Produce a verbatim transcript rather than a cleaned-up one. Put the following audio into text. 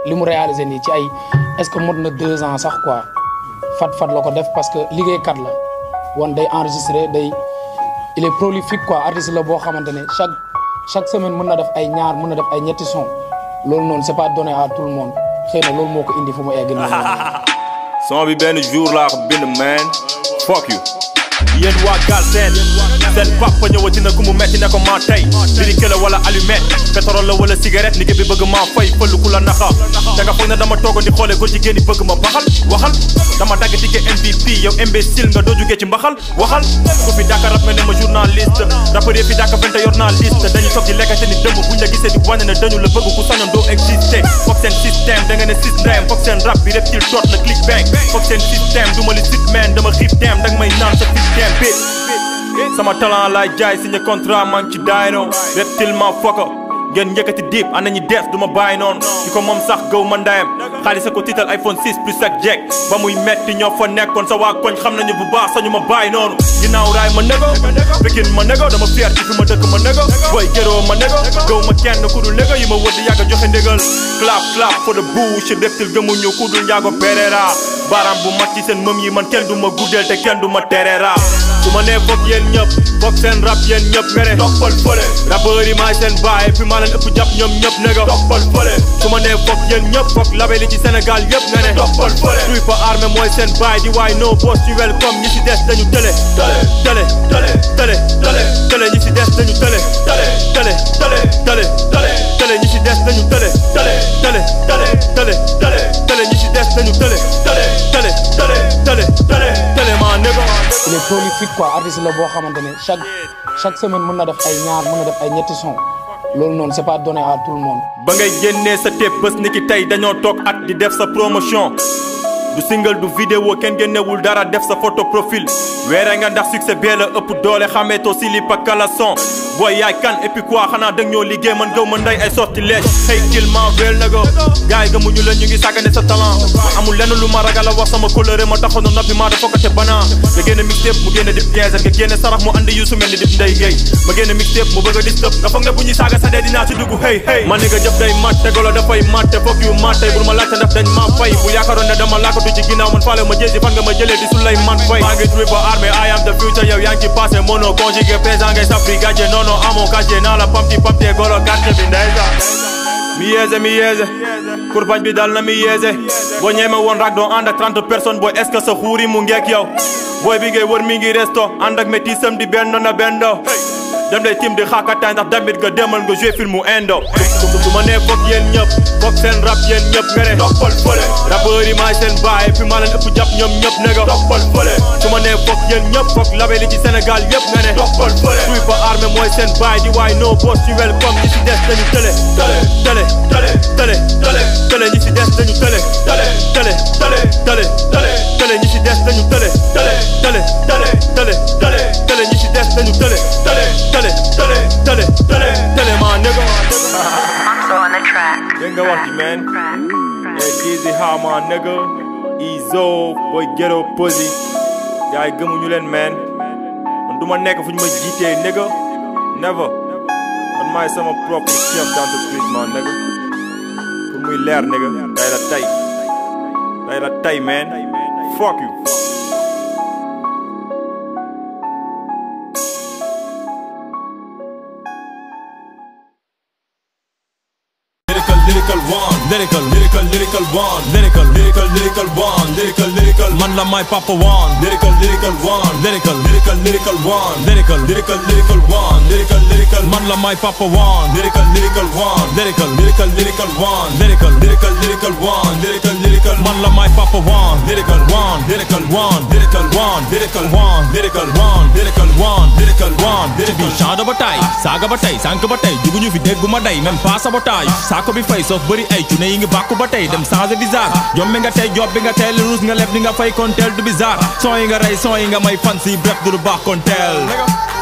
li mu réalisé nii ci ay est-ce que mot na deux ans sax quoi fat fat la ko def parce que liggéeykat la woon day enregistré day il est prolifique quoi artiste la boo xamante ne chaque chaque semaine mën na def ay ñaar mën na def ay ñetti son loolu noonu c'est pas donné à tout le monde xëy na loolu moo ko indi fu mu egg nii. son bi benn jour laa ko bind man fuck you. yéen waa Galsen seen papa ñëwati na ku mu metti ne ko maa tey lyrique la wala allumette pétrole la wala cigarette liggéey bi bëgg maa fay fël ku la naxa te nga foog ne dama toogoon di xoolee ko jigéen ñi bëgg ma baxal waxal dama dagg ticket M V P yow imbécile nga doo jugee ci mbaxal waxal ku fi dàkka rap me ne ma journaliste rappeur yi fi dàkka fente yor naa liste dañu toog di lekkante ni dëmb buñ la gisee di wane ne dañu la bëgg ku sañoon doo exister foog seen système da nga ne système foog seen rap bi reptile toot la click bang foog seen système du ma li sit man dama xiif dem danga may naan sa système bi sama talent laay jaay signé contrat man ci daayno reptile ma fokka ngeen njëkkati diip ana ñi def duma bàyyi noonu ki ko moom sax gëw ma ndayam xaalis a ko tiital iPhone six plus ak jack ba muy metti ñoo fa nekkoon sa waa koñ xam nañu bu baax sañu ma bàyyi noonu ginnaaw raay ma nego Pikine ma nego dama fier ci fi ma dëkk ma nego boy gëroo ma nego gëw ma kenn ku dul nego yi ma wër di yàgg joxe ndégal clap clap for the bullshit reptile gëmuñu ku dul njaago Pereira baaraam bu mat ci seen mëm yi man kenn du ma guddeel te kenn du ma tereera su ma nee foog yéen ñëpp foog seen rap yéen ñëpp mere toppal fële rappeur yi maay seen baay fi maa leen ëpp jàpp ñoom ñëpp nega toppal fële su ma nee foog yéen ñëpp foog label yi ci Sénégal yëpp nga ne toppal fële tuy fa armé mooy seen baay di waay no boss ci welcome ñi ci des dañu tële tële tële tële tële tële ñi ci des dañu tële tële tële tële tële tële tële ñi ci des dañu tële tële tële tële tële tële tële ñi ci des dañu tële tële tële tële tële tële tële maa nego il est prolifique quoi artiste la boo xamante ne chaque chaque semaine mën na def ay ñaar mën na def ay ñetti son loolu noonu c'est pas donné à tout le monde. ba ngay génnee sa tape bés ni ki tey dañoo toog at di def sa promotion du single du vidéo kenn génnewul dara def sa photo profil weere nga ndax succès bee la ëpp doole xameetoo si li pakala son booy yaay kan et puis quoi xanaa dëgg ñoo liggéey man gaw ma nday ay sortilège hey kil ma wel na go gars yi gëmuñu la ñu ngi sàggane sa talent amul lenn lu ma ragal a wax sama coloré ma taxoon na noppi maa dafa ko te banaa nga génne mixtape mu génne dip quinze nga génne sarax mu andi yu su mel ni dip nday géey ma génne mixtape mu bëgg a disturb nga foog ne bu ñuy saaga sa dee dinaa ci dugg hey hey man ni nga jëf day mat tegolo dafay mat te foog yu mat tey bul ma laajte daf dañ ma fay bu yaakaaroon ne dama laakatu ci ginnaaw man faale ma jéesi fan nga ma jëlee di sulay man fay maa ngi triple armé I am the future yow yaa ngi ci passé mono conjugué présent ngay safri gàcce non non amoo gàcce naa la pamti pamti golo quartier bi ndeysa mi yeese mi yeese kurbañ bi dal na mi yeese boo ñeeme woon rak doo ànd ak trente personnes booy est-ce que sa xuuri mu ngeek yow booy bi ngay wër mi ngi resto ànd ak métisam di benn na bendo dem lay tim di xaakataay ndax damit nga demal nga joué filmu indo su ma nee foog yéen ñëpp foog seen rap yéen ñëpp nga ne toppal fële rappeur yi maay seen baay fi maa leen ëpp jàpp ñoom ñëpp nega toppal fële su ma nee foog yéen ñëpp foog label yi ci Sénégal yëpp nga ne toppal fële tuy fa armé mooy seen baay di waay no boss ci welcome ñi ci des dañu tële tële tële tële tële tële ñi ci des dañu tële tële tële tële tële tële tële ñi ci des dañu tële tële tële tële tële tële tële ñi ci des dañu tële tële tële tële tële tële tële maa nego Omzo on the track. dégg nga wax ji man hey Dizzy how maa nego Izo boy ghetto posi gars yi gëmuñu leen man man du ma nekk fu ñu ma jiitee nego never man maay sama propre chef d'entreprise maa nego pour muy leer nego Tay La Tay Tay La Tay man fuck you Lyrical one, lyrical, lyrical, lyrical one, lyrical, lyrical, lyrical one, lyrical, lyrical. Man la my papa one, lyrical, lyrical one, lyrical, lyrical, lyrical one, lyrical, lyrical, lyrical one, lyrical, lyrical. Man la my papa one, lyrical, lyrical one, lyrical, lyrical, lyrical one, lyrical, lyrical, lyrical one, lyrical, lyrical. Man la my papa one, lyrical one, lyrical one, lyrical one, lyrical one, lyrical one, lyrical one, lyrical one, lyrical. Chanda batay, saga batay, sank batay, juguñu fi dégguma day, même pas sabotage. Sako bi fay sof bëri ay cune yi ngi bàkku ba tey dem changer visage jom bi nga tey job bi nga tey lu ruus nga leb ni nga fay konteel du bizarre son yi nga rey son yi nga may fan si bref du lu baax konteel